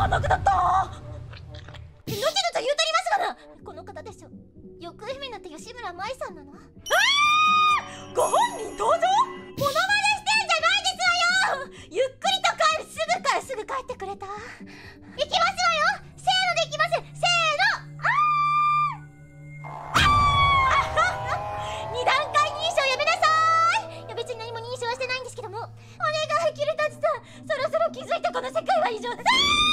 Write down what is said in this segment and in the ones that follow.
ばくだった。後々言うとりますがな。この方でしょ。行方不明になった吉村舞さんなの。ご本人登場。モノマネしてんじゃないですわよ。ゆっくりと帰る。すぐ帰ってくれた。行きますわよ。せーので行きます。せーの。二段階認証やめなさーい。いや別に何も認証はしてないんですけども、お願いキルタツさん、そろそろ気づいてこの世界は異常です。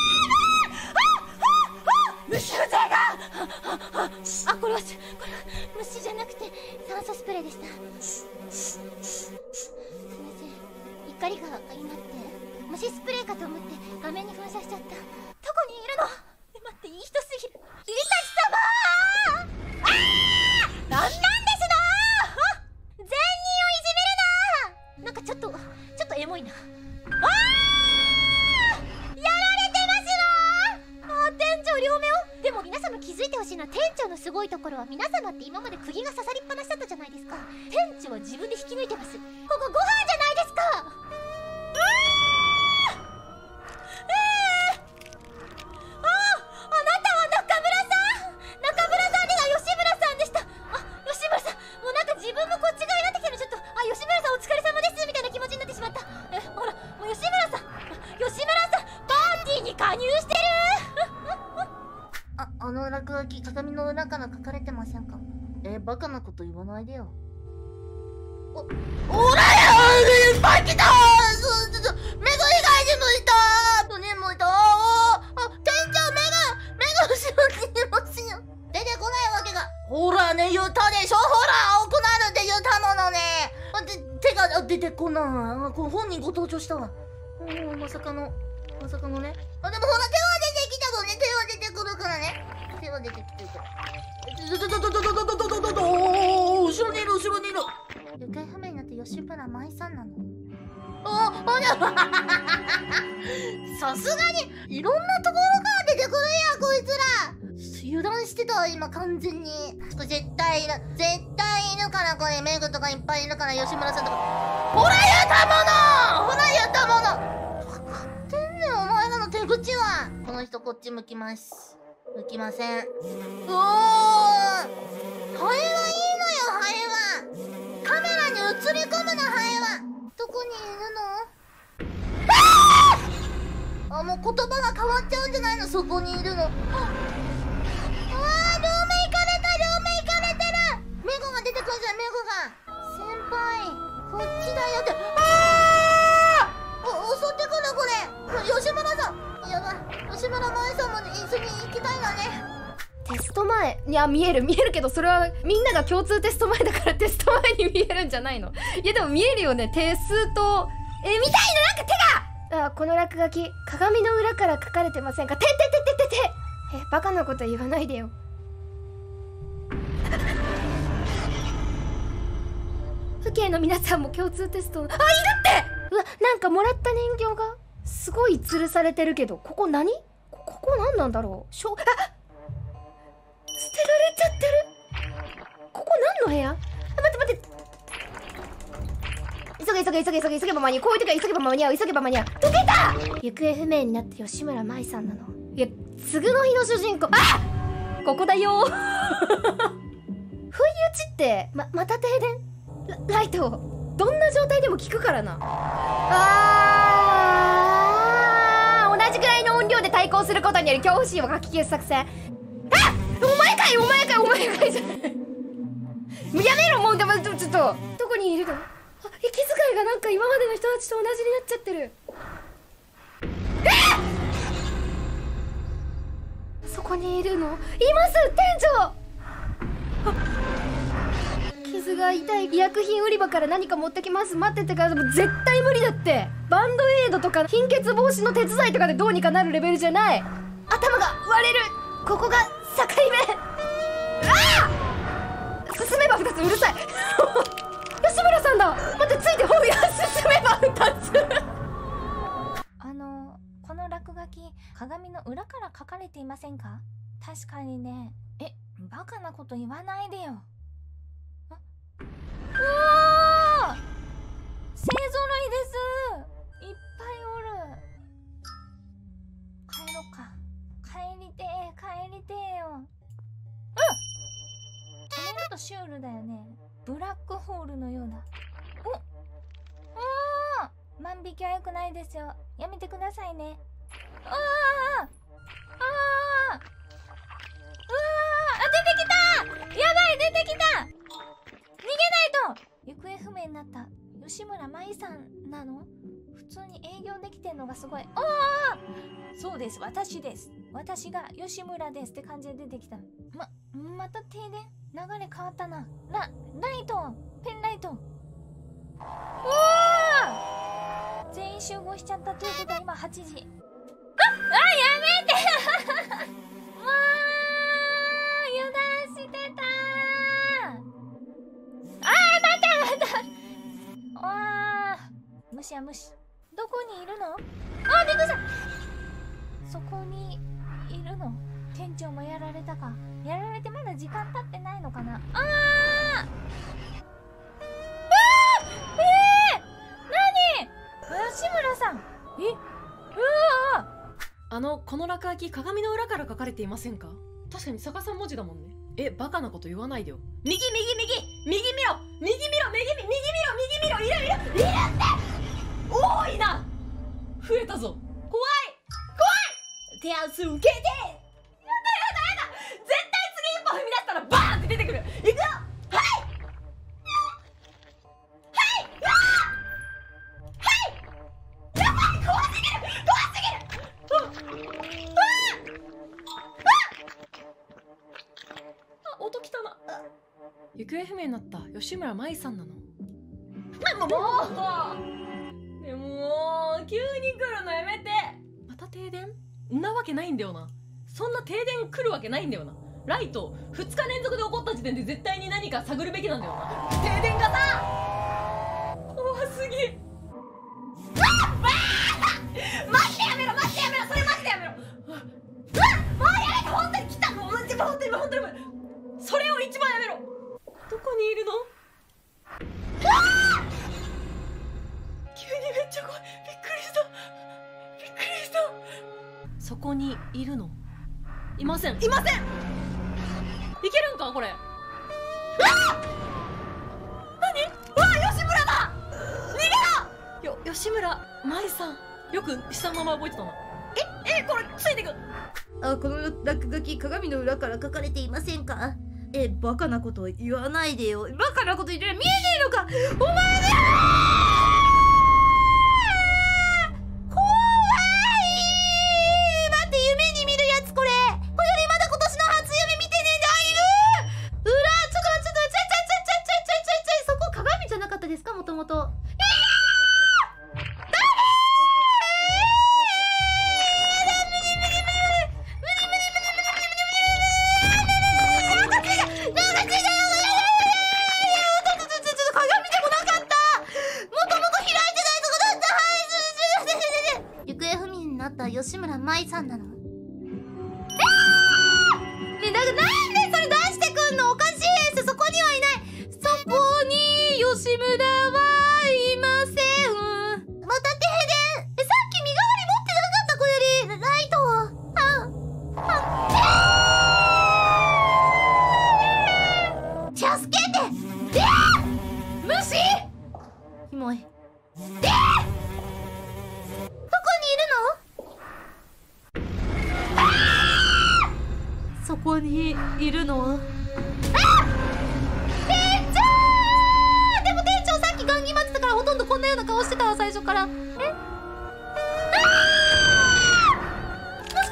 虫の手が。これは虫じゃなくて酸素スプレーでした。すみません、怒りが相まって虫スプレーかと思って画面に噴射しちゃった。どこにいるの。待って、いい人すぎる。キリタチ様なんなんですの。善人をいじめるな。なんかちょっとエモいな。やられてますの。店長両目を。でも皆様気づいてほしいのは、店長のすごいところは、皆様って今まで釘が刺さりっぱなしだったじゃないですか。店長は自分で引き抜いてます。ここご飯じゃないですか。落書き、鏡の裏から書かれてませんか。バカなこと言わないでよ。おらやいっぱい来た。目が以外にもいた。何もいた。店長目が後ろにいますよ。出てこないわけが。ほらね、言ったでしょ。ほら青くなるって言ったものね。手が出てこない。本人ご登場したわ。まさかのね。でもほら手は出てきたのね。手は出てくるからね。手は出てきてるから。後ろにいる。行方不明になって吉村舞さんなの。さすがにいろんなところから出てくるやんこいつら。油断してたわ今完全に。これ絶対いるから。これメグとかいっぱいいるから。吉村さんとか。ほら言ったもの。分かってんねんお前らの手口は。この人こっち向きます。向きません。ハエはいいのよ。ハエはカメラに映り込むの。ハエはどこにいるの。もう言葉が変わっちゃうんじゃないの。そこにいるの。両目いかれてる。メグが出てくるじゃん。メグが先輩こっちだよって。襲ってくるこれ。吉村さんやばい。吉村舞さんも一緒に行きたいんだね。テスト前。いや見えるけど、それはみんなが共通テスト前だからテスト前に見えるんじゃないの。いやでも見えるよね。手数とみたいな。なんか手が。この落書き鏡の裏から書かれてませんか。バカなこと言わないでよ。父兄の皆さんも共通テスト。いるって。うわ、なんかもらった人形がすごい吊るされてるけど、ここ何？ここ何なんだろう。捨てられちゃってる。ここ何の部屋？待って。急げば間に合う。こういう時は急げば間に合う。溶けた。行方不明になって吉村舞さんなの。いや、次の日の主人公。ここだよ。不意打ちってまた停電。ライトどんな状態でも効くからな。同じくらいの音量で対抗することによる恐怖心をかき消す作戦。お前かいじゃない。やめろもう。でもちょっとどこにいるの。息遣いがなんか今までの人たちと同じになっちゃってる。そこにいるの。います店長。傷が痛い。医薬品売り場から何か持ってきます。待っててから。でも絶対無理だって。バンドエイドとか貧血防止の手伝いとかでどうにかなるレベルじゃない。頭が割れる。ここが境目。進めば2つ。うるさい。吉村さんだ。待って、ついてほうや。進めば2つ。この落書き鏡の裏から書かれていませんか。確かにね。バカなこと言わないでよ。勢ぞろいです。いっぱいおる。帰ろうか。帰りてえよ。ちょっとシュールだよね。ブラックホールのようだ。万引きは良くないですよ。やめてくださいね。出てきた。やばい、出てきた。逃げないと。行方不明になった吉村舞さんなの？普通に営業できてんのがすごい。そうです、私です。私が吉村ですって感じで出てきた。また停電？流れ変わったな。ライト、ペンライト。全員集合しちゃったということは今8時。やめて油断してた。また虫や虫。どこにいるの？びっくりした。そこにいるの？店長もやられたか。やられてまだ時間経ってないのかな。何？吉村さん。 この落書き鏡の裏から書かれていませんか？確かに逆さ文字だもんね。バカなこと言わないでよ。右見ろ、右見ろ、いるって多いな。増えたぞ。怖い。手厚受けて。やだ。絶対次一歩踏み出したらバーンって出てくる。いくよ。音きたな。行方不明になった吉村舞さんなの。でも急に来るのやめて。また停電？んなわけないんだよな。そんな停電来るわけないんだよな。ライト2日連続で起こった時点で絶対に何か探るべきなんだよな。停電がさ、怖すぎ。マジでやめろ、それマジでやめろ。もうやめて、本当に来た。もう本当にそれを一番やめろ。どこにいるの？急にめっちゃ怖い。びっくりした。そこにいるの？いません。いけるんかこれ。何？吉村だ。逃げろ。吉村舞さん、よく下の名前覚えてたな。これついてく。 この落書き鏡の裏から書かれていませんか？バカなこと言わないでよ。バカなこと言って見えねえのかお前ね。怖い。待って、夢に見るやつこれ。これよりまだ今年の初夢見てねえんだ。裏ちょっとそこ鏡じゃなかったですかもともと。吉村舞さんなの？なんでそれ出してくんの？おかしいです。そこにはいない。そこに吉村はいません。また停電。さっき身代わり持ってなかった子よりライトを。助けて。虫。キモい。そこにいるの？店長！でも店長さっきガンギ待ってたからほとんどこんなような顔してたわ最初から。もしかしてメグじ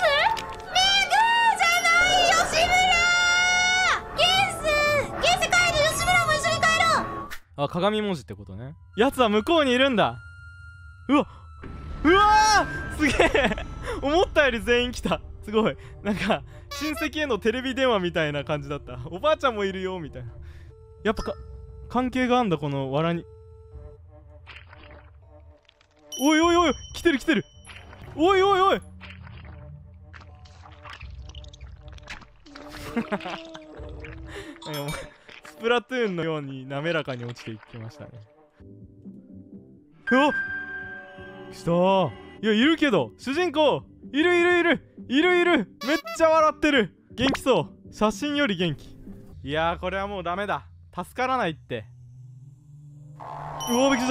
ゃない吉村！現世帰る。吉村も一緒に帰ろう。 鏡文字ってことね。やつは向こうにいるんだ。うわーすげえ思ったより全員来た。すごい。なんか親戚へのテレビ電話みたいな感じだった。おばあちゃんもいるよみたいな。やっぱ関係があんだこの藁に。おい来てる。おいスプラトゥーンのように滑らかに落ちていきましたね。来た。いやいるけど主人公いるいるいるいるいる。めっちゃ笑ってる。元気そう。写真より元気。いやーこれはもうダメだ。助からないって。うおーびっくりした。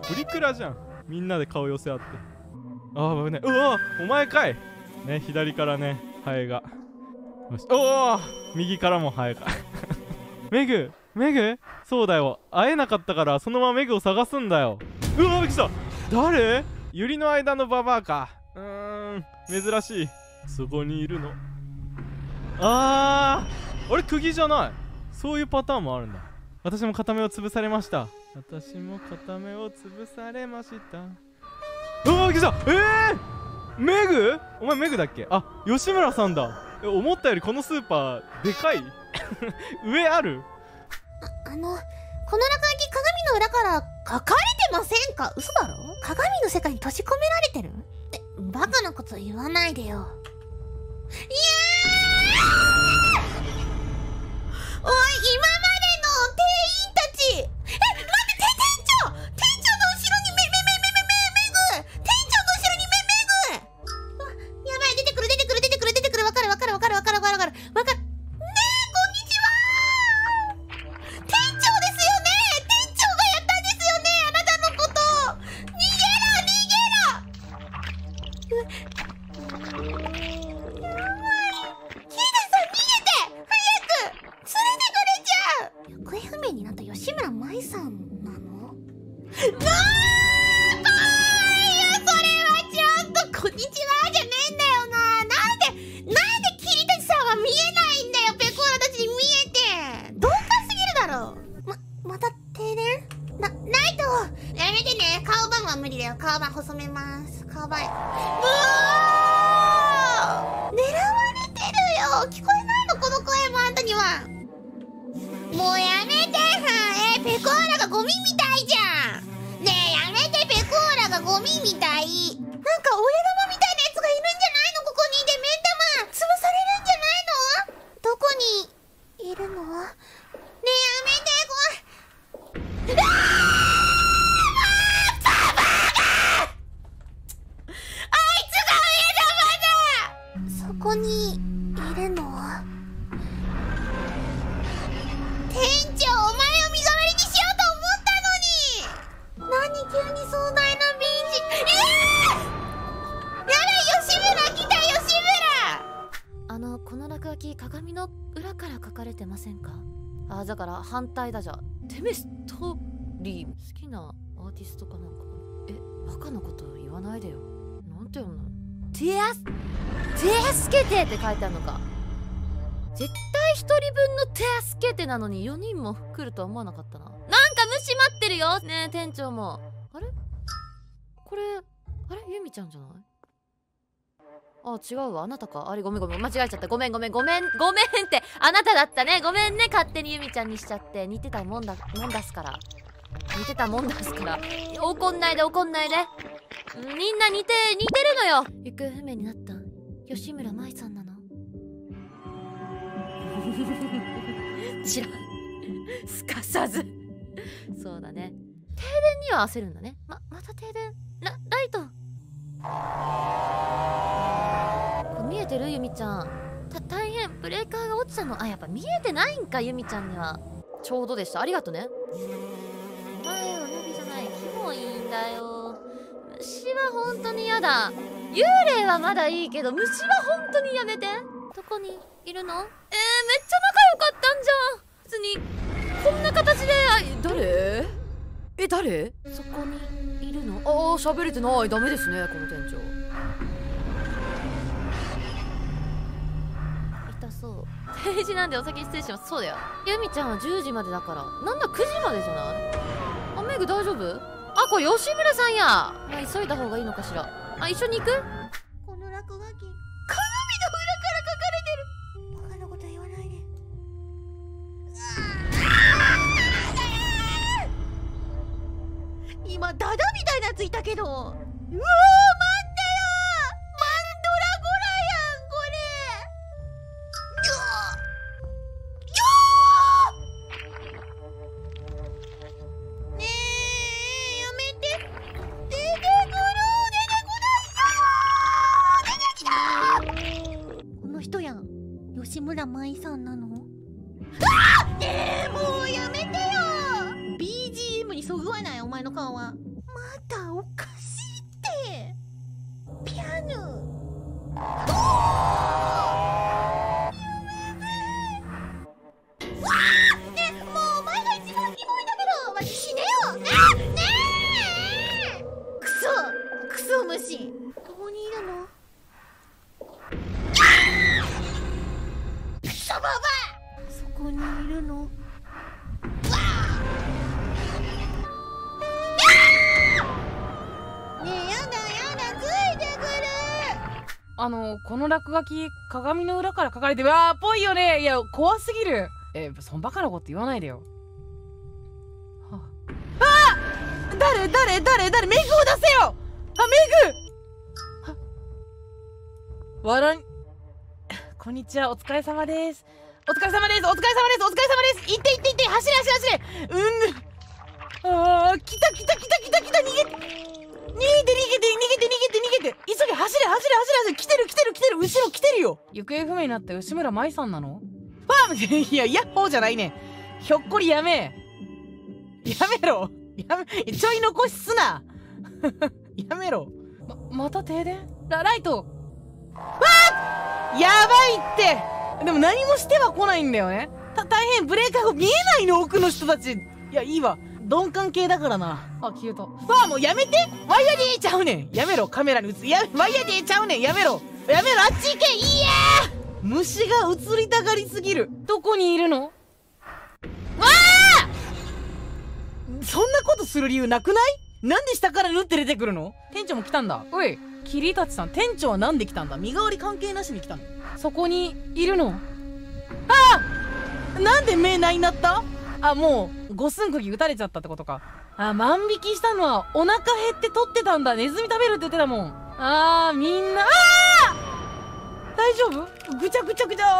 プリクラじゃん。みんなで顔寄せ合って。あー危ね。うわお前かいね。左からねハエが。よし。おお右からもハエかメグそうだよ。会えなかったからそのままメグを探すんだよ。うわびっくりした。誰？ユリの間のババアか。珍しい。そこにいるの。あれ釘じゃない。そういうパターンもあるんだ。私も片目を潰されました。私も片目を潰されました。うわびっくりした。メグ？お前メグだっけ？あ、吉村さんだ。思ったよりこのスーパーでかい上ある？ この落書き鏡の裏から書かれてませんか？嘘だろ？鏡の世界に閉じ込められてる？バカなこと言わないでよ。いやーおい、今までの店員たち、待って、店長の後ろにメグ、店長の後ろにメグ。やばい、出てくる。わかる。ねえ、こんにちはー。店長ですよね。店長がやったんですよね、あなたのこと。逃げろ。やばい。キリタさん逃げて。早く。連れてかれちゃう。行方不明になった吉村舞さんなの？怖いよ、これはちょっと。こんにちはじゃねえんだよな。なんでキリタさんは見えないんだよ。ペコーラたちに見えて。どうかすぎるだろ。また停電？ナイトやめてね。顔バンは無理だよ。顔バン細めます。顔バン。狙われてるよ。聞こえないのこの声もあんたには。もうやめて。ペコーラがゴミみたいじゃん。ねえやめて。ペコーラがゴミみたい。なんか親玉みたいなやつがいるんじゃないの？ここに。で目ん玉潰されるんじゃないの？どこにいるの？ねえやめて。怖い。ババアがあいつが親玉だ。そこにいるの？店長、お前を身代わりにしようと思ったのに。何急に壮大なビンジ。やだ、吉村来た。吉村。 この落書き鏡の裏から書かれてませんか？だから反対だ。じゃあテメストリー好きなアーティストかなんか？バカなこと言わないでよ。なんて読むの？助けてって書いてあるのか。絶対一人分の助けてなのに4人も来るとは思わなかったな。なんか虫待ってるよねえ店長も。あれこれユミちゃんじゃない？違うわ。あなたか。ごめん間違えちゃった。ごめんってあなただったね。ごめんね。勝手にユミちゃんにしちゃって。似てたもんだすから。怒んないで。みんな似てるのよ。行方不明になった吉村舞さんなの？知らん。すかさずそうだね。停電には焦るんだね。また停電。ライト見えてる？ユミちゃん大変。ブレーカーが落ちたの。やっぱ見えてないんか。ユミちゃんにはちょうどでした。ありがとね。前はナビじゃない。キモいんだよ。虫は本当に嫌だ。幽霊はまだいいけど虫は本当にやめて。どこにいるの？めっちゃ仲良かったんじゃん。別にこんな形で。誰？そこにいるの？喋れてない。ダメですねこの店長。痛そう。定時なんでお先失礼します。そうだよ。ユミちゃんは10時までだから。なんだ9時までじゃない？メグ大丈夫？これ吉村さんや。急いだ方がいいのかしら。一緒に行く？ この落書き鏡の裏から書かれてる。バカなこと言わないで。今ダダみたいなやついたけど。うわー待ってよ。マンドラゴラやんこれ。ねえやめて。出てこないよ。 吉村舞さんなの？もうやめてよ。 BGM にそぐわないお前の顔は。まだおかしいって。ピアノ。もうお前が一番キモいんだけど、マジ死ねよ。ねえクソ虫。どこにいるの？クソババア。そこにいるの？ねえ、やだついてくる。 この落書き鏡の裏から書かれてる。わーぽいよね。いや怖すぎる。そんバカなこと言わないでよ。誰メグを出せよ。メグわらんこんにちは、お疲れ様です。行って走れ。来て逃げて急げ、走れ。来てる後ろ来てるよ。行方不明になった吉村舞さんなの？いやヤッホーじゃないね。ひょっこりやめろ。ちょい残しすな。やめろ。また停電？ライト。やばいって。でも何もしては来ないんだよね。大変ブレーカーが見えないの、奥の人たち。いやいいわ、鈍感系だからな。消えた。もうやめて。ワイヤーでちゃうねん。やめろ、カメラに映ワイヤーでちゃうねん。やめろ、あっち行け。いやー、虫が映りたがりすぎる。どこにいるの？わあ！そんなことする理由なくない？なんで下から縫って出てくるの？店長も来たんだ。おい、桐立さん、店長はなんで来たんだ？身代わり関係なしに来たの？そこにいるの？なんで目ないなった？もう五寸釘打たれちゃったってことか。万引きしたのはお腹減って取ってたんだ。ネズミ食べるって言ってたもん。みんな大丈夫？ぐちゃ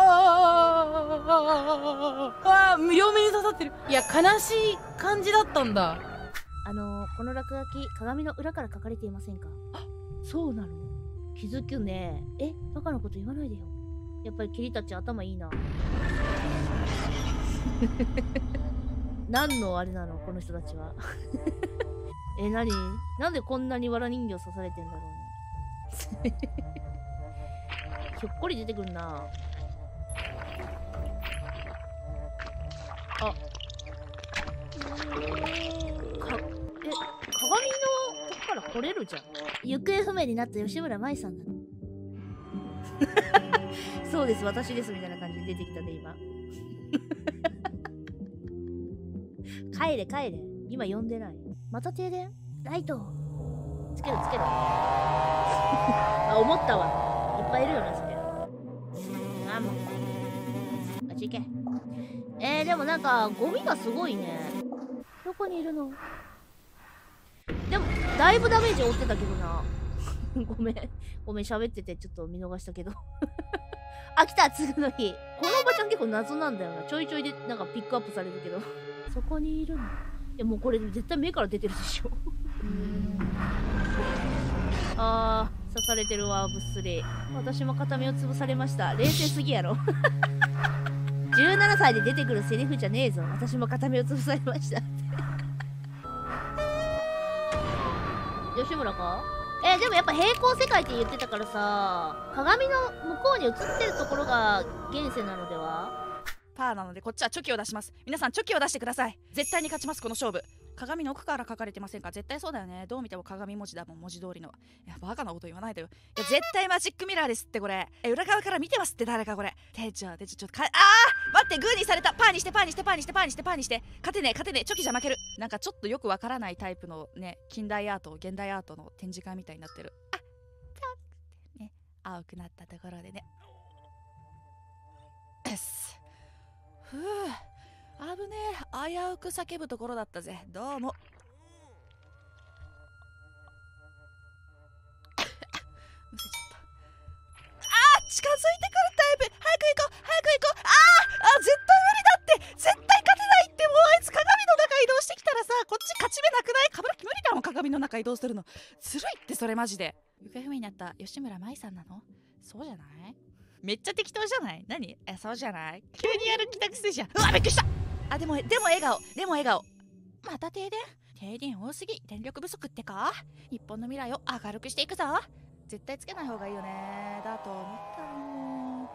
両目に刺さってる。いや、悲しい感じだったんだ。 この落書き鏡の裏から書かれていませんか？そうなの？気づくね。バカなこと言わないでよ。やっぱり桐たち頭いいな。何のあれなのこの人たちは。なんでこんなに藁人形刺されてんだろうね。ひょっこり出てくるな。鏡のとこから来れるじゃん。行方不明になった吉村舞さんなの。そうです、私ですみたいな感じで出てきたね、今。帰れ。今呼んでない。また停電？ライト。つける。思ったわ。いっぱいいるよな、それ。もう。あっち行け。でもなんか、ゴミがすごいね。どこにいるの？でも、だいぶダメージ負ってたけどな。ごめん、喋っててちょっと見逃したけど。来た、次の日。このおばちゃん結構謎なんだよな。ちょいちょいでなんかピックアップされるけど。そこにいるの？いや、もうこれ絶対目から出てるでしょ。刺されてるわ、ぶっすり。私も片目を潰されました。冷静すぎやろ。17歳で出てくるセリフじゃねえぞ。私も片目を潰されました。吉村か？でもやっぱ平行世界って言ってたからさ、鏡の向こうに映ってるところが現世なのでは？ パーなのでこっちはチョキを出します。皆さんチョキを出してください。絶対に勝ちます、この勝負。鏡の奥から書かれてませんか？絶対そうだよね。どう見ても鏡文字だもん、文字通りの。いや、バカなこと言わないでよ。いや、絶対マジックミラーですって、これ。裏側から見てますって、誰かこれ。店長、ちょっと待って、グーにされた。パーにして。勝てねえ、チョキじゃ負ける。なんかちょっとよくわからないタイプのね、近代アート、現代アートの展示会みたいになってる。ね、青くなったところでね。ふう、危ねえ。危うく叫ぶところだったぜ。どうも。むせちゃった。近づいてくるタイプ。早く行こう。絶対無理だって。絶対勝てないって。もうあいつ鏡の中移動してきたらさ、こっち勝ち目なくない？冠城無理だもん、鏡の中移動するの。ずるいって、それマジで。行方不明になった吉村舞さんなの？そうじゃない？ めっちゃ適当じゃない？何？そうじゃない？急にやる気なくせじゃん。うわ、びっくりした。でも笑顔。また停電多すぎ。電力不足ってか？日本の未来を明るくしていくぞ。絶対つけない方がいいよね。だと思ったの。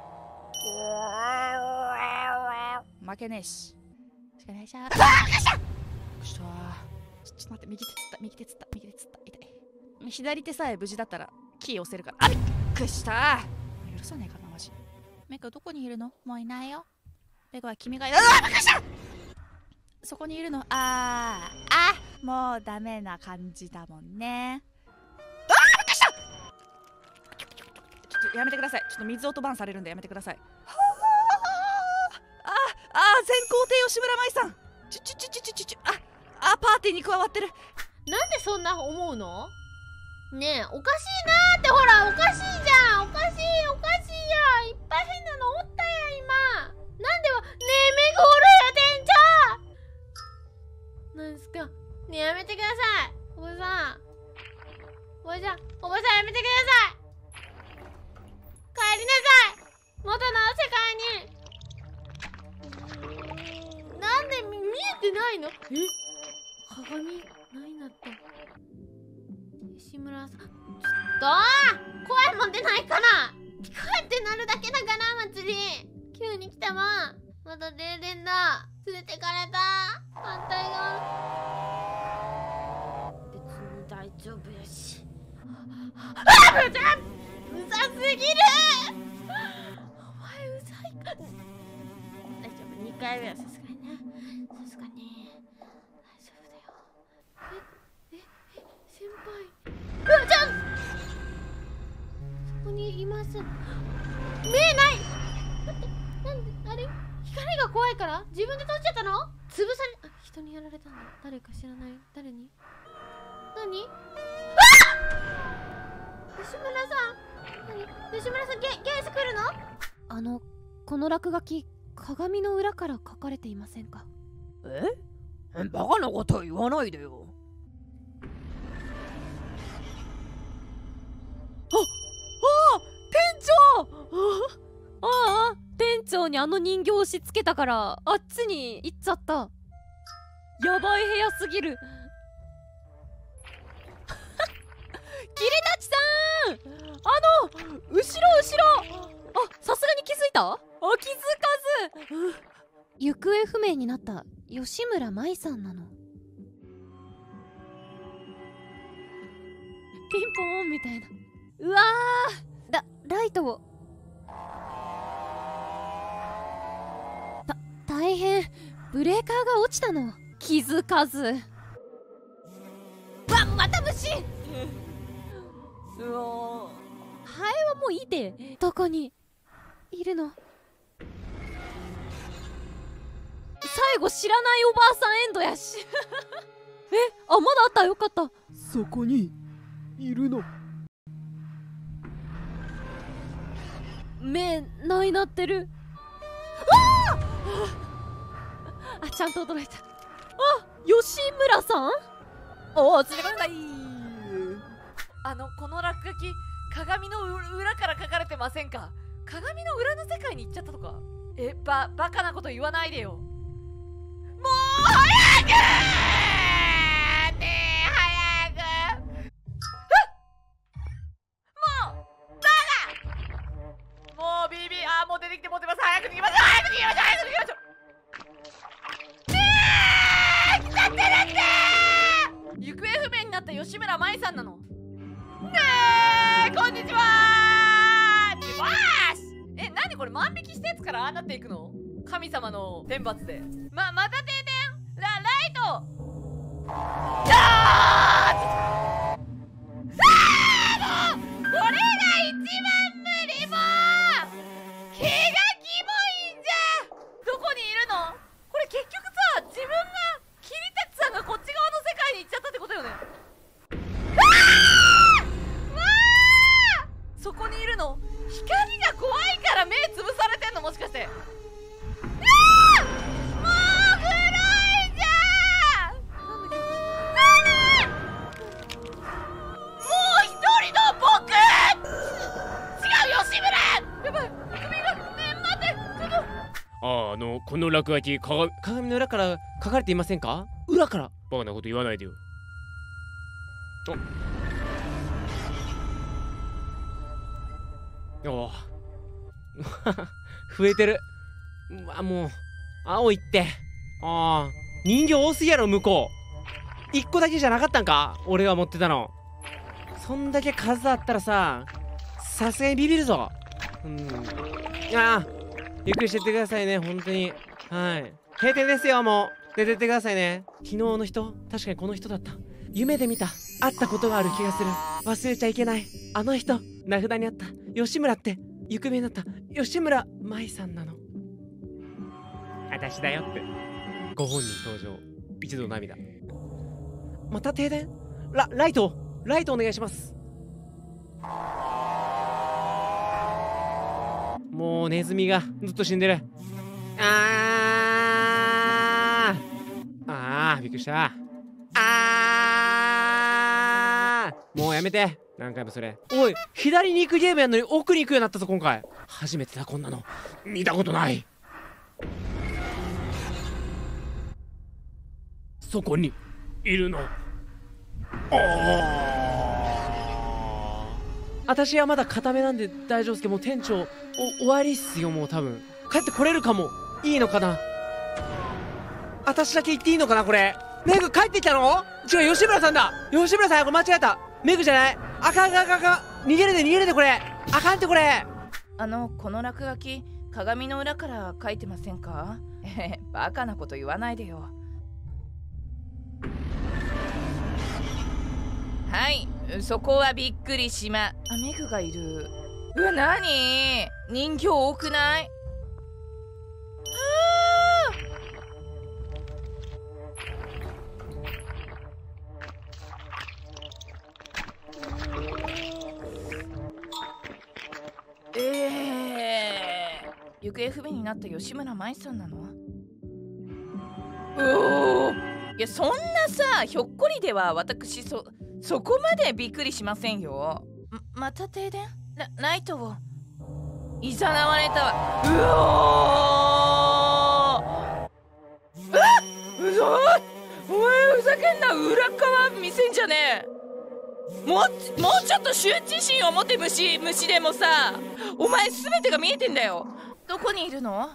負けねえし。お願いします。びっくりした。ちょっと待って、右手つった。痛い。左手さえ無事だったらキー押せるから。びっくりした。許さねえかなマジ。メグどこにいるの？もういないよ。メグは君がいる。びっくりした。そこにいるの。もうダメな感じだもんね。びっくりした。ちょっとやめてください。ちょっと水音バンされるんでやめてください。全皇帝吉村舞さん。パーティーに加わってる。 なんでそんな思うの？ねえ、おかしいなーって。ほら、おかしいじゃん。おかしいや。いっぱい変なのおったや今。なんでねえ、メグおるや、店長。なんすか。ねえ、やめてください。おばさんやめてください。帰りなさい。元の世界に。なんで見えてないの？鏡ないなった。吉村さん、ちょっと声も出ないから聞こえてなるだけだから。祭り急に来たわ。まだ停電だ。連れてかれた。反対側別に大丈夫やし。うざすぎる。お前うざいか。大丈夫、2回目はさすがにね。大丈夫だよ。先輩。そこにいます。目ない。待って、なんであれ？光が怖いから自分で閉じちゃったの？潰され、人にやられたんだ。誰か知らない。誰に？何？吉村さん、ゲース来るの？ この落書き、鏡の裏から書かれていませんか？ バカなこと言わないでよ。 店長！店長にあの人形を押し付けたからあっちに行っちゃった。やばい部屋すぎる。キリタチさん！後ろ！さすがに気づいた？気づかず。行方不明になった吉村舞さんなの。ピンポーンみたいな。うわー、ライトを。大変。ブレーカーが落ちたの。気づかず。また虫。ハエはもういいて。どこにいるの？最後知らないおばあさんエンドやし。まだあった。よかった。 そこにいるの。 目ないなってる。ちゃんと驚いた。吉村さん？ 連れ込んだい。この落書き、鏡の裏から書かれてませんか？鏡の裏の世界に行っちゃったとか？バカなこと言わないでよ。もう早くもうビビもう出てきて持ってます。早く逃げましょう。来ちゃってるって。行方不明になった吉村舞さんなの。こんにちはー。何これ、万引きしたやつからああなっていくの？神様の天罰で。また停電。ライト。もうこれが一番無理。もう気がキモいんじゃ。どこにいるの？これ結局さ、自分がキリタチさんがこっち側の世界に行っちゃったってことよね。そこにいるの？光が怖いから目つぶされてんの？もしかして。もう黒いじゃん。もう一人の僕。違う、吉村。やばい。 この落書き、鏡の裏から書かれていませんか？裏から。バカなこと言わないでよ。お増えてる。うわ、もう青いって。人形多すぎやろ、向こう。1個だけじゃなかったんか、俺が持ってたの。そんだけ数あったらさ、さすがにビビるぞ。ゆっくりしてってくださいね、本当に。はい。閉店ですよ、もう。出てってくださいね。昨日の人、確かにこの人だった。夢で見た。会ったことがある気がする。忘れちゃいけない。あの人、名札にあった。吉村って、行方になった吉村舞さんなの。私だよって。ご本人登場。一度涙。また停電？ライトお願いします。もうネズミがずっと死んでる。びっくりした。もうやめて。何回もそれ。おい、左に行くゲームやんのに奥に行くようになったぞ今回。初めてだ、こんなの見たことない。そこにいるの。私はまだ固めなんで大丈夫ですけど、もう店長終わりっすよ。もう多分帰ってこれるかも。いいのかな、私だけ言っていいのかな。これメグ帰ってきたの？違う、吉村さんだ。吉村さん、これ間違えた。メグじゃない。あかん。逃げれでこれ。あかんってこれ。 この落書き、鏡の裏から書いてませんか？バカなこと言わないでよ。はい、そこはびっくりしま。メグがいる。うわ、なに？人形多くない？行方不明になった吉村舞さんなの？いや、そんなさ、ひょっこりでは私そこまでびっくりしませんよ。また停電？ライトをいざなわれたわ。お前ふざけんな。裏側見せんじゃねえ。もうちょっと羞恥心を持て。虫でもさ、お前すべてが見えてんだよ。どこにいるの？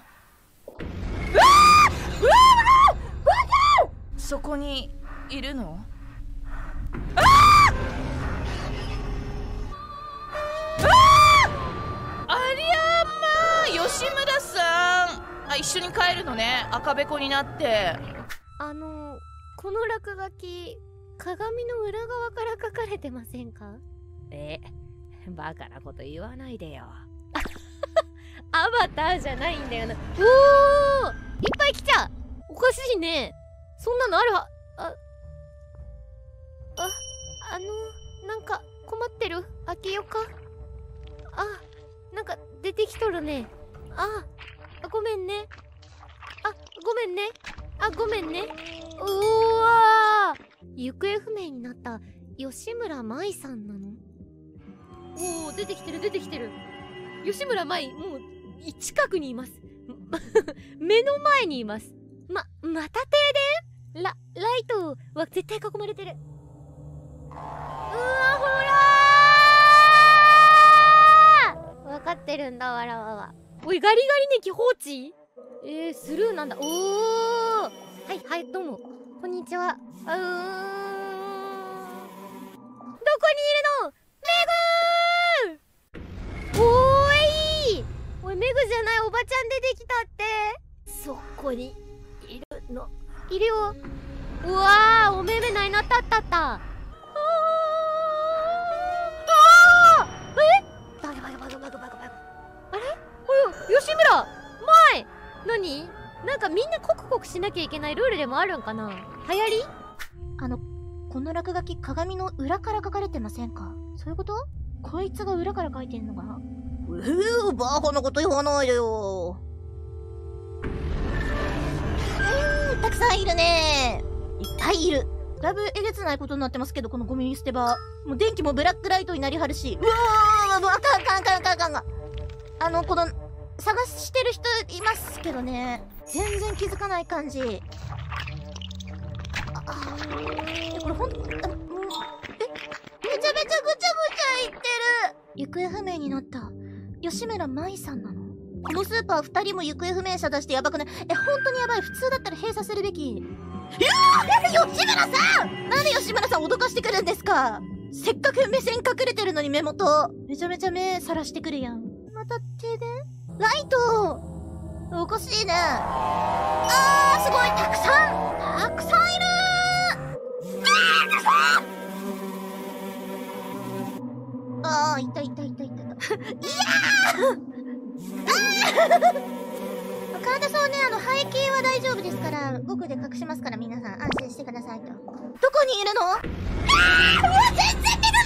そこにいるの？ありゃまあ、吉村さん。一緒に帰るのね。赤べこになって。 この落書き、鏡の裏側から書かれてませんか？ バカなこと言わないでよ。 アバターじゃないんだよな。いっぱい来ちゃう。おかしいね。そんなのあるはなんか困ってる。開けよか。なんか出てきとるね。ごめんね。ごめんね。行方不明になった吉村舞さんなの？出てきてる。吉村舞、もう近くにいます。目の前にいます。また停電？ライトは絶対囲まれてる。ほらー！分かってるんだ、わらわは。おい、ガリガリネキ放置？スルーなんだ。はい、どうも。こんにちは。どこにいるの？メグー！おい、メグじゃない、おばちゃん出てきたって。そこにいるの。いるよ。うわー、おめめないなったった。バグ。あれ？およ、吉村！前！何？なんかみんなコクしなきゃいけないルールでもあるんかな？流行り？ この落書き、鏡の裏から書かれてませんか？そういうこと？こいつが裏から書いてんのかな？バカなこと言わないでよ。たくさんいるね。いっぱいいる。だいぶえげつないことになってますけど、このゴミ捨て場。もう電気もブラックライトになりはるし。あかん。この、 探してる人いますけどね、全然気づかない感じ。これほんめちゃめちゃぐちゃぐちゃいってる。行方不明になった吉村舞さんなの？このスーパー2人も行方不明者出してやばくない？本当にやばい。普通だったら閉鎖するべき。いやー、吉村さん、なんで吉村さん脅かしてくるんですか？せっかく目線隠れてるのに目元めちゃめちゃ目さらしてくるやん。また停電？ライトおかしいね。すごいたくさんいる。いたいたいたいた。いやー神田さんはね、背景は大丈夫ですから、僕で隠しますから、皆さん安心してくださいと。どこにいるの？うわ、全然見つかない。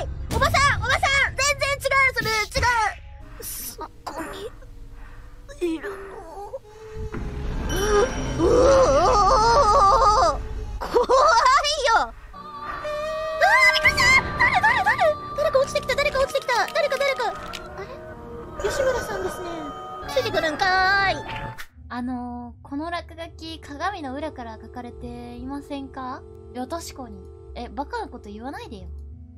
おばさん、全然違う、そこにいるの？怖いよ。びっくりした。誰か落ちてきた。誰か。あれ？吉村さんですね。ついてくるんかーい。 この落書き、鏡の裏から書かれていませんか？いや、確かに。バカなこと言わないでよ。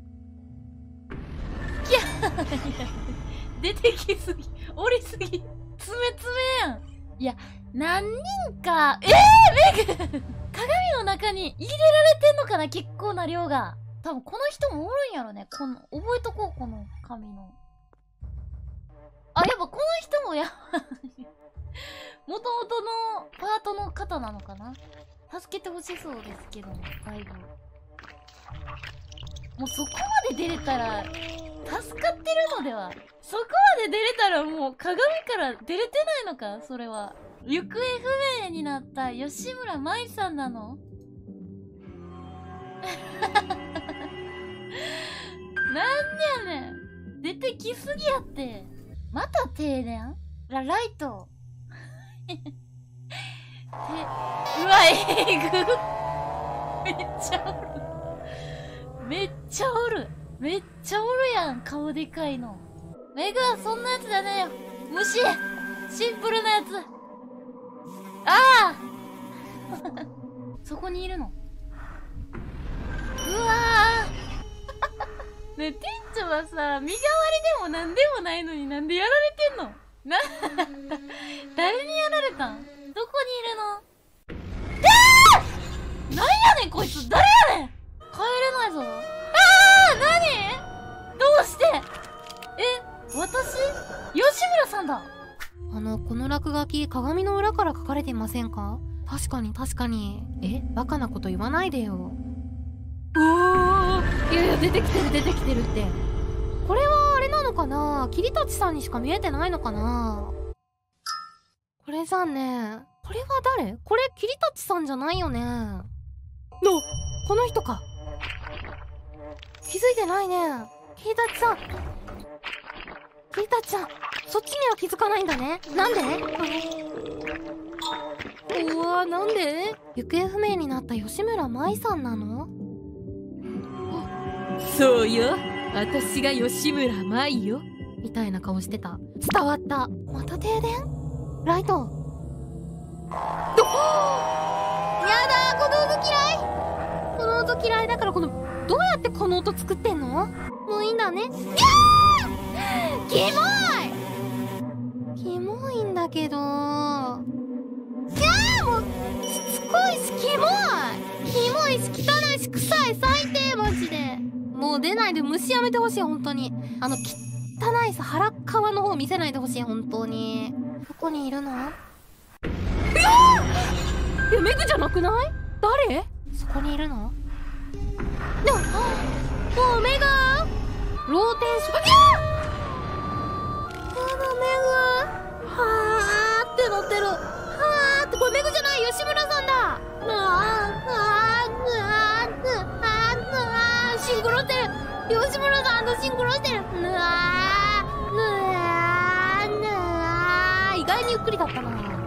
いや、出てきすぎ、降りすぎ、つめやん。いや、何人か、メグ鏡の中に入れられてんのかな、結構な量が。多分この人もおるんやろね。覚えとこう、この紙の。やっぱこの人ももともとのパートの方なのかな。助けてほしそうですけど、だいぶ。もうそこまで出れたら、助かってるのでは。そこまで出れたらもう鏡から出れてないのか、それは。行方不明になった吉村舞さんなの？なんやねん。出てきすぎやって。また停電？ライト。うわ、えぐ。めっちゃおるやん、顔でかいの。メグはそんなやつじゃねえよ。虫！シンプルなやつ。そこにいるの。うわねえ、店長はさ、身代わりでもなんでもないのになんでやられてんの？誰にやられたん？どこにいるの？なんやねんこいつ、誰やねん！帰れないぞ。何？どうして？私？吉村さんだ。 この落書き、鏡の裏から書かれていませんか？確かに。バカなこと言わないでよ。いや、出てきてるって。これはあれなのかな？桐立さんにしか見えてないのかな？これじゃんね。これは誰？これ桐立さんじゃないよね。この人か。気づいてないね。桐立さん、そっちには気づかないんだね。なんで？なんで？行方不明になった吉村舞さんなの？ そうよ、私が吉村舞よ。 みたいな顔してた。伝わった。また停電？ライト。やだー、この音嫌いだから、どうやってこの音作ってんの？もういいんだね。キモいんだけど。もうしつこいしキモいし汚いし臭い、最低マジで。もう出ないで、虫やめてほしい、本当に。汚いさ、腹っ側の方見せないでほしい、本当に。どこにいるの？メグじゃなくない？誰？そこにいるの？もうメグローテーション。メグはーって乗ってる。これメグじゃない、吉村さんだ。シンクロしてる。吉村さんとシンクロしてる。意外にゆっくりだったな。